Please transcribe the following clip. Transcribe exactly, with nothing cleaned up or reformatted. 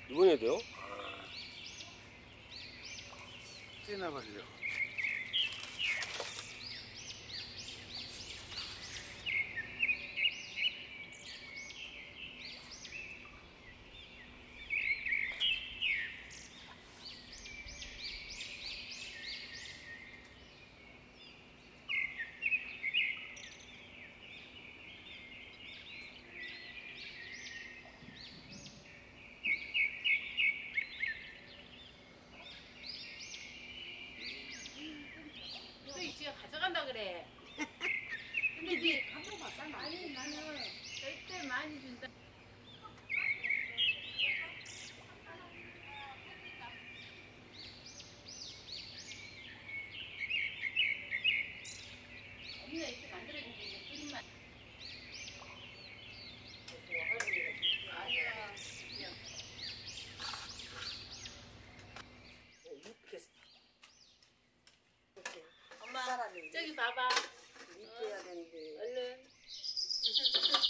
이번에도요? 찌나버리려. 지가 가져간다 그래. 근데 네 가져가 쌀 아니 나는 절대 많이 준다. 언니가 이렇게 만들어준 게 이제 끓임만. 아니야. 그냥. 엄마 저기 봐봐. 믿어야 되는데. 얼른.